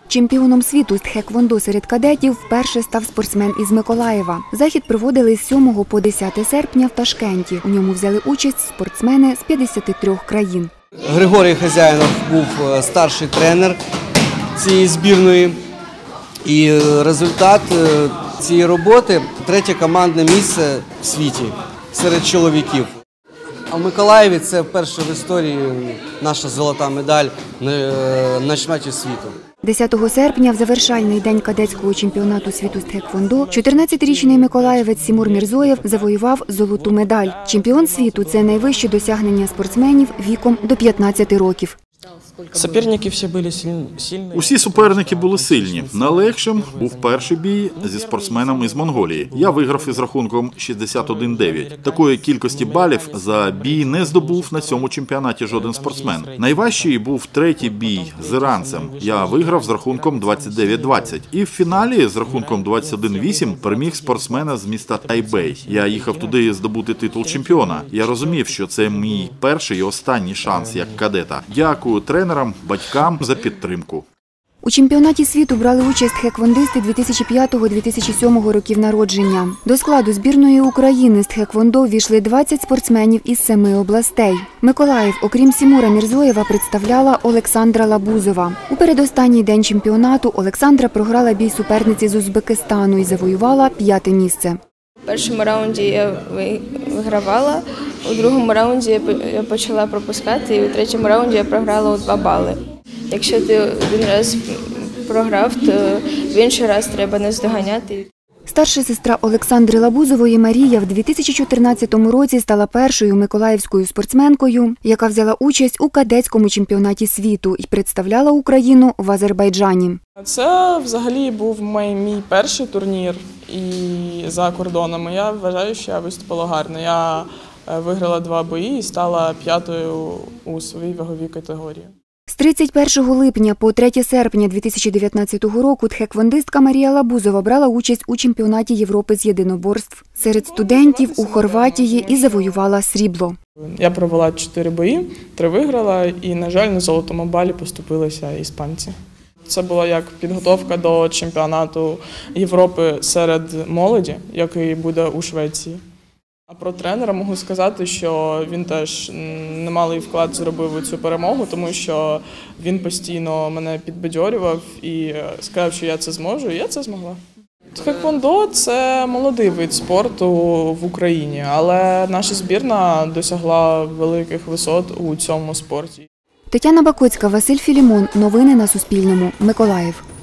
Чемпіоном світу з тхеквондо серед кадетів вперше став спортсмен із Миколаєва. Захід проводили з 7 по 10 серпня в Ташкенті. У ньому взяли участь спортсмени з 53 країн. Григорій Хазяїнов був старший тренер цієї збірної. І результат цієї роботи – 3-е командне місце в світі серед чоловіків. А в Миколаєві це вперше в історії наша золота медаль на чемпіонаті світу. 10 серпня, в завершальний день кадетського чемпіонату світу з тхеквондо, 14-річний миколаєвець Сімур Мірзоєв завоював золоту медаль. Чемпіон світу – це найвище досягнення спортсменів віком до 15 років. Усі суперники були сильні. Найлегшим був перший бій зі спортсменом із Монголії. Я виграв із рахунком 61-9. Такої кількості балів за бій не здобув на цьому чемпіонаті жоден спортсмен. Найважчий був 3-й бій з іранцем. Я виграв з рахунком 29-20. І в фіналі з рахунком 21-8 переміг спортсмена з міста Тайбей. Я їхав туди здобути титул чемпіона. Я розумів, що це мій перший і останній шанс як кадета. Дякую тренерам, батькам за підтримку. У чемпіонаті світу брали участь тхеквондисти 2005-2007 років народження. До складу збірної України з тхеквондо ввійшли 20 спортсменів із 7 областей. Миколаїв, окрім Сімура Мірзоєва, представляла Олександра Лабузова. У передостанній день чемпіонату Олександра програла бій суперниці з Узбекистану і завоювала 5-те місце. У першому раунді я вигравала, у другому раунді я почала пропускати, і у третьому раунді я програла у 2 бали. Якщо ти один раз програв, то в інший раз треба наздоганяти. Старша сестра Олександри Лабузової Марія в 2014 році стала першою миколаївською спортсменкою, яка взяла участь у кадетському чемпіонаті світу і представляла Україну в Азербайджані. Це взагалі був мій перший турнір і за кордонами. Я вважаю, що я виступила гарно. Я виграла 2 бої і стала 5-ю у своїй ваговій категорії. З 31 липня по 3 серпня 2019 року тхеквондистка Марія Лабузова брала участь у чемпіонаті Європи з єдиноборств серед студентів у Хорватії і завоювала срібло. Я провела 4 бої, 3 виграла і, на жаль, на золотому балі поступилися іспанці. Це була як підготовка до чемпіонату Європи серед молоді, який буде у Швеції. А про тренера можу сказати, що він теж немалий вклад зробив у цю перемогу, тому що він постійно мене підбадьорював і сказав, що я це зможу, і я це змогла. Тхеквондо – це молодий вид спорту в Україні, але наша збірна досягла великих висот у цьому спорті. Тетяна Бакоцька, Василь Філімон. Новини на Суспільному. Миколаїв.